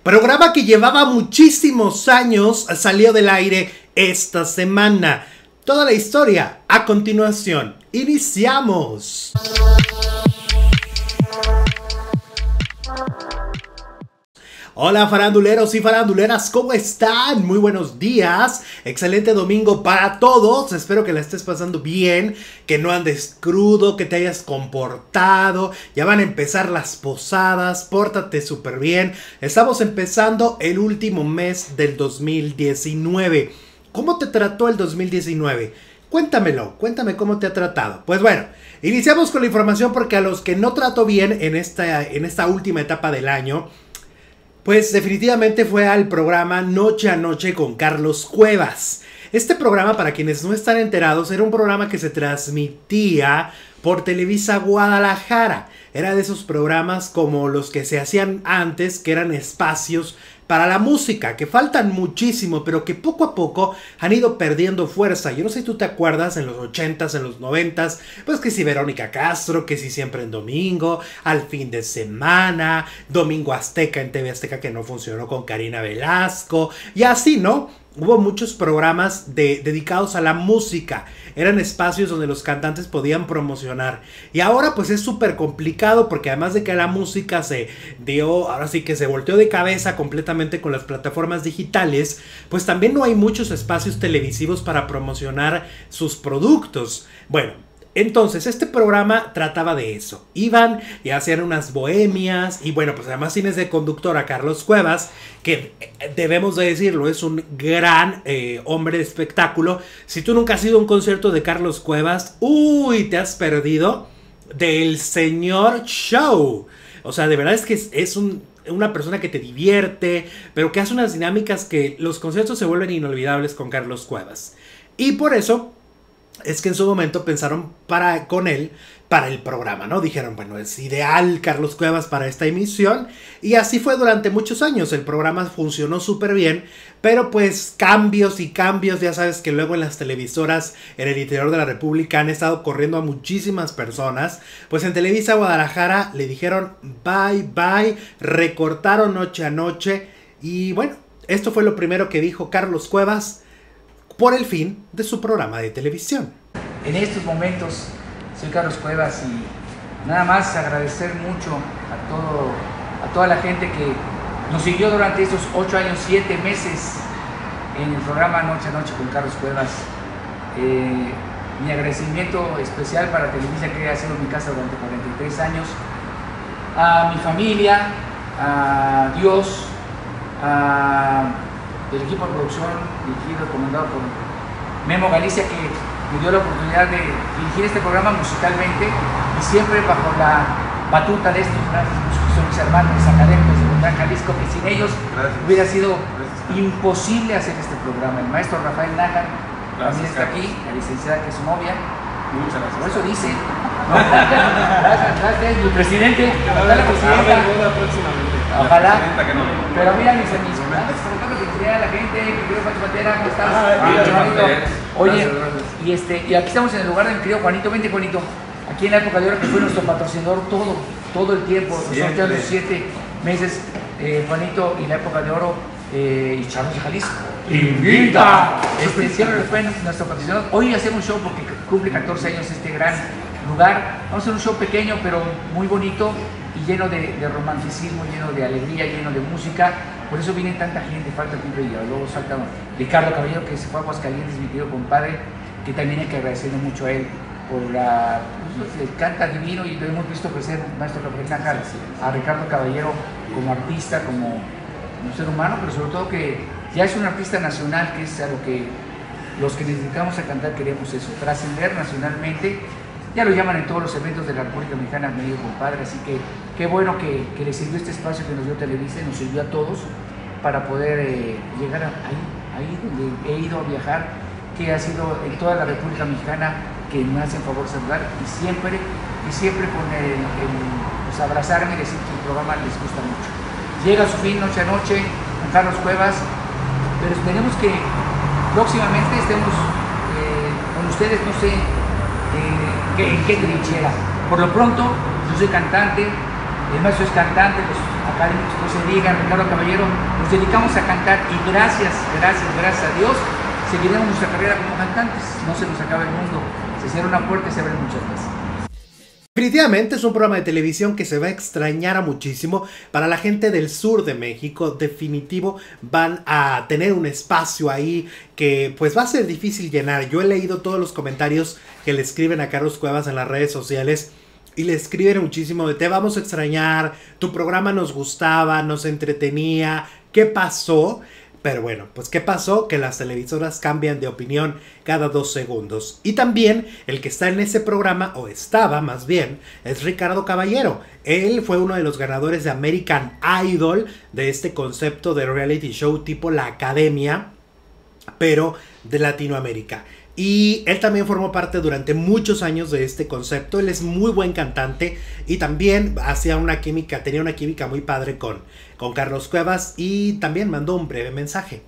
Programa que llevaba muchísimos años salió del aire esta semana. Toda la historia a continuación. ¡Iniciamos! Hola faranduleros y faranduleras, ¿cómo están? Muy buenos días, excelente domingo para todos, espero que la estés pasando bien, que no andes crudo, que te hayas comportado, ya van a empezar las posadas, pórtate súper bien, estamos empezando el último mes del 2019, ¿cómo te trató el 2019? Cuéntamelo, cuéntame cómo te ha tratado. Pues bueno, iniciamos con la información porque a los que no trato bien en esta última etapa del año, pues definitivamente fue al programa Noche a Noche con Carlos Cuevas. Este programa, para quienes no están enterados, era un programa que se transmitía por Televisa Guadalajara. Era de esos programas como los que se hacían antes, que eran espacios para la música, que faltan muchísimo, pero que poco a poco han ido perdiendo fuerza. Yo no sé si tú te acuerdas en los 80s, en los 90s, pues que si Verónica Castro, que si Siempre en Domingo, Al Fin de Semana, Domingo Azteca en TV Azteca que no funcionó con Karina Velasco, y así, ¿no? Hubo muchos programas dedicados a la música. Eran espacios donde los cantantes podían promocionar. Y ahora pues es súper complicado porque además de que la música ahora sí que se volteó de cabeza completamente con las plataformas digitales, pues también no hay muchos espacios televisivos para promocionar sus productos. Bueno, entonces este programa trataba de eso. Iban y hacían unas bohemias y bueno, pues además tienes de conductor a Carlos Cuevas, que debemos de decirlo, es un gran hombre de espectáculo. Si tú nunca has ido a un concierto de Carlos Cuevas, uy, te has perdido del señor show. O sea, de verdad es que es una persona que te divierte, pero que hace unas dinámicas que los conciertos se vuelven inolvidables con Carlos Cuevas. Y por eso es que en su momento pensaron con él para el programa, ¿no? Dijeron, bueno, es ideal Carlos Cuevas para esta emisión. Y así fue durante muchos años. El programa funcionó súper bien. Pero pues cambios y cambios. Ya sabes que luego en las televisoras en el interior de la República han estado corriendo a muchísimas personas. Pues en Televisa Guadalajara le dijeron bye bye. Recortaron Noche a Noche. Y bueno, esto fue lo primero que dijo Carlos Cuevas por el fin de su programa de televisión. En estos momentos soy Carlos Cuevas y nada más agradecer mucho a toda la gente que nos siguió durante estos 8 años, 7 meses en el programa Noche a Noche con Carlos Cuevas. Mi agradecimiento especial para Televisa, que ha sido mi casa durante 43 años, a mi familia, a Dios, del equipo de producción dirigido, comandado por Memo Galicia, que me dio la oportunidad de dirigir este programa musicalmente y siempre bajo la batuta de estos grandes músicos, son mis hermanos académicos de Bogotá, Jalisco, que sin ellos hubiera sido imposible hacer este programa. El maestro Rafael Nájar también está aquí, la licenciada que es su novia. Muchas gracias. Por eso dice. Gracias, mi presidente. Ojalá la presidenta. Ojalá. Pero mira mis amigos, a la gente, mi querido Pancho Pantera, ¿cómo estás? Oye, y aquí estamos en el lugar de mi querido Juanito. Vente, Juanito. Aquí en la época de oro, que fue nuestro patrocinador todo el tiempo, los 7 meses, Juanito, y la época de oro, y Charlos de Jalisco. ¡Invita! Siempre fue nuestro patrocinador. Hoy hacemos un show porque cumple 14 años este gran lugar. Vamos a hacer un show pequeño, pero muy bonito y lleno de romanticismo, lleno de alegría, lleno de música. Por eso viene tanta gente, falta Pipe Villalobos, falta Ricardo Caballero, que se fue a Aguascalientes, mi querido compadre, que también hay que agradecerle mucho a él por el canta divino, y lo hemos visto crecer, maestro Rafael Nájar, a Ricardo Caballero como artista, como un ser humano, pero sobre todo que ya es un artista nacional, que es a lo que los que nos dedicamos a cantar queremos eso, trascender nacionalmente. Ya lo llaman en todos los eventos de la República Mexicana, mi querido compadre, así que qué bueno que le sirvió este espacio que nos dio Televisa y nos sirvió a todos para poder llegar ahí donde he ido a viajar, que ha sido en toda la República Mexicana, que me hacen favor saludar y siempre con pues abrazarme y decir que el programa les gusta mucho. Llega a su fin Noche a Noche con Carlos Cuevas, pero esperemos que próximamente estemos con ustedes, no sé en qué trinchera. Por lo pronto, yo soy cantante, el maestro es cantante, los académicos no se digan, Ricardo Caballero, nos dedicamos a cantar y gracias a Dios, seguiremos nuestra carrera como cantantes, no se nos acaba el mundo, se cierra una puerta y se abren muchas veces. Definitivamente es un programa de televisión que se va a extrañar a muchísimo. Para la gente del sur de México, definitivo van a tener un espacio ahí que pues va a ser difícil llenar. Yo he leído todos los comentarios que le escriben a Carlos Cuevas en las redes sociales y le escriben muchísimo de te vamos a extrañar, tu programa nos gustaba, nos entretenía, ¿qué pasó? Pero bueno, pues ¿qué pasó? Que las televisoras cambian de opinión cada 2 segundos. Y también el que está en ese programa, o estaba más bien, es Ricardo Caballero. Él fue uno de los ganadores de American Idol, de este concepto de reality show tipo La Academia, pero de Latinoamérica. Y él también formó parte durante muchos años de este concepto. Él es muy buen cantante y también tenía una química muy padre con Carlos Cuevas, y también mandó un breve mensaje.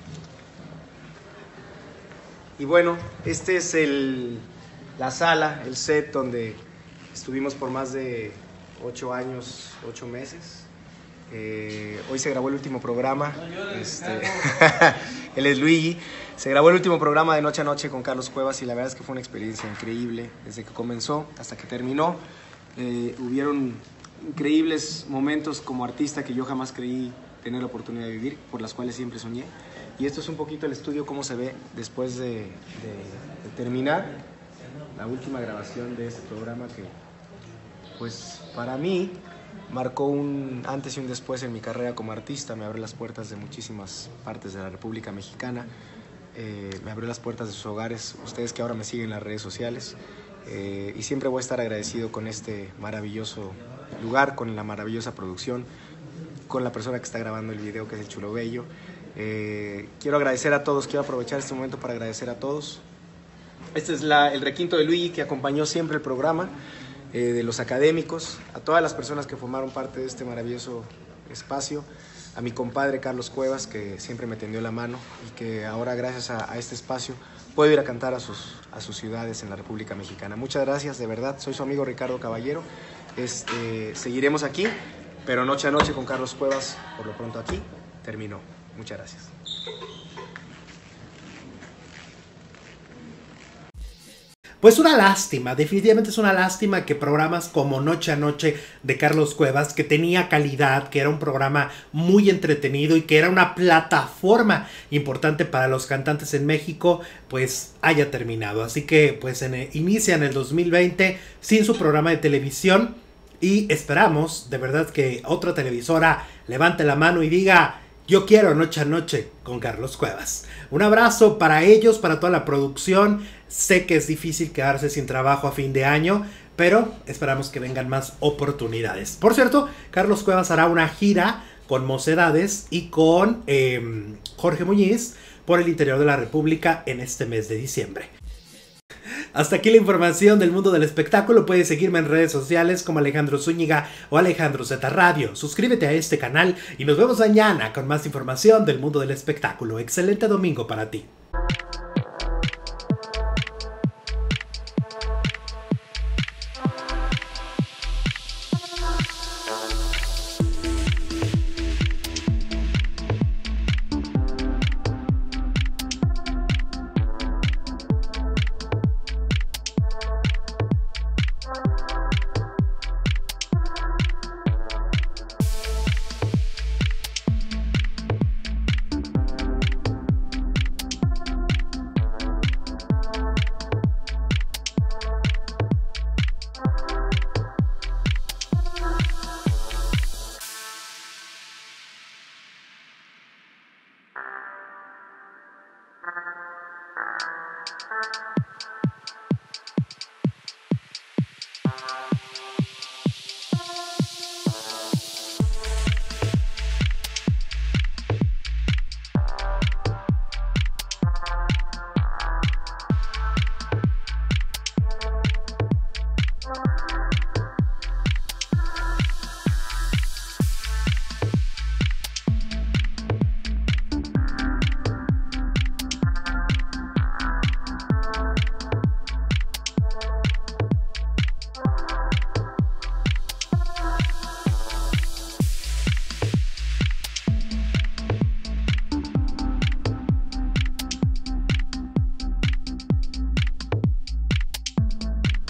Y bueno, este es la sala, el set donde estuvimos por más de 8 años, 8 meses. Hoy se grabó el último programa. Él es Luigi. Se grabó el último programa de Noche a Noche con Carlos Cuevas y la verdad es que fue una experiencia increíble. Desde que comenzó hasta que terminó, hubieron increíbles momentos como artista que yo jamás creí tener la oportunidad de vivir, por las cuales siempre soñé. Y esto es un poquito el estudio, cómo se ve después de terminar la última grabación de este programa que, pues, para mí marcó un antes y un después en mi carrera como artista. Me abrió las puertas de muchísimas partes de la República Mexicana. Me abrió las puertas de sus hogares, ustedes que ahora me siguen en las redes sociales, y siempre voy a estar agradecido con este maravilloso lugar, con la maravillosa producción, con la persona que está grabando el video, que es el Chulo Bello. Quiero agradecer a todos, quiero aprovechar este momento para agradecer a todos. Este es el requinto de Luigi, que acompañó siempre el programa, de los académicos, a todas las personas que formaron parte de este maravilloso espacio, a mi compadre Carlos Cuevas, que siempre me tendió la mano y que ahora, gracias a este espacio, puedo ir a cantar a sus ciudades en la República Mexicana. Muchas gracias, de verdad. Soy su amigo Ricardo Caballero. Seguiremos aquí, pero Noche a Noche con Carlos Cuevas, por lo pronto aquí, terminó. Muchas gracias. Pues una lástima, definitivamente es una lástima que programas como Noche a Noche de Carlos Cuevas, que tenía calidad, que era un programa muy entretenido y que era una plataforma importante para los cantantes en México, pues haya terminado. Así que pues inician el 2020 sin su programa de televisión y esperamos de verdad que otra televisora levante la mano y diga: yo quiero Noche a Noche con Carlos Cuevas. Un abrazo para ellos, para toda la producción. Sé que es difícil quedarse sin trabajo a fin de año, pero esperamos que vengan más oportunidades. Por cierto, Carlos Cuevas hará una gira con Mocedades y con Jorge Muñiz por el interior de la República en este mes de diciembre. Hasta aquí la información del mundo del espectáculo. Puedes seguirme en redes sociales como Alejandro Zúñiga o Alejandro Z Radio. Suscríbete a este canal y nos vemos mañana con más información del mundo del espectáculo. Excelente domingo para ti.